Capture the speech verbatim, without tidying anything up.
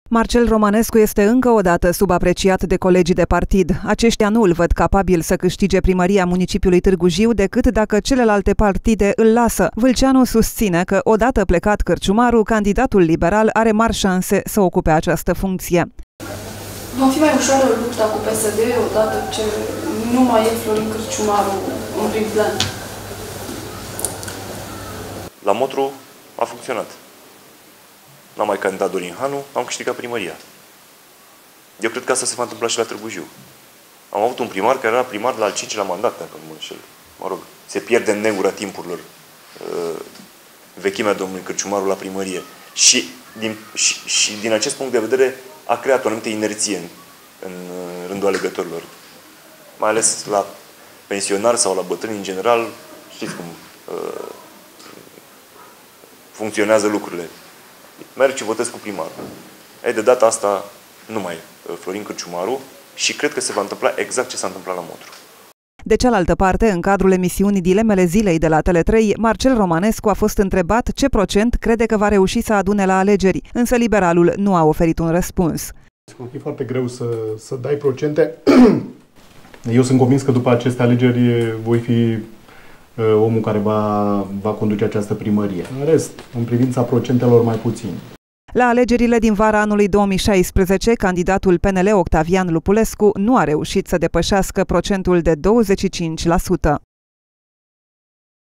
Marcel Romanescu este încă o dată subapreciat de colegii de partid. Aceștia nu îl văd capabil să câștige primăria municipiului Târgu Jiu decât dacă celelalte partide îl lasă. Vâlceanu susține că, odată plecat Cărciumaru, candidatul liberal are mari șanse să ocupe această funcție. Va fi mai ușoară lupta cu P S D odată ce nu mai e Florin Cărciumaru în prim plan. La Motru a funcționat. N-am mai candidat Dorin Hanu, am câștigat primăria. Eu cred că asta se va întâmpla și la Târgu Jiu. Am avut un primar care era primar la al cincilea mandat, dacă nu mă înșel. Mă rog, se pierde în negura timpurilor uh, vechimea domnului Cărciumaru la primărie. Și din, și, și din acest punct de vedere a creat o anumită inerție în, în rândul alegătorilor. Mai ales la pensionari sau la bătrâni în general, știți cum uh, funcționează lucrurile. Merg și votez cu primarul. Ei, de data asta nu mai e Florin Cărciumaru și cred că se va întâmpla exact ce s-a întâmplat la Motru. De cealaltă parte, în cadrul emisiunii Dilemele zilei de la Tele trei, Marcel Romanescu a fost întrebat ce procent crede că va reuși să adune la alegeri, însă liberalul nu a oferit un răspuns. E foarte greu să, să dai procente. Eu sunt convins că după aceste alegeri voi fi omul care va, va conduce această primărie. În rest, în privința procentelor, mai puțin. La alegerile din vara anului două mii șaisprezece, candidatul P N L Octavian Lupulescu nu a reușit să depășească procentul de douăzeci și cinci la sută.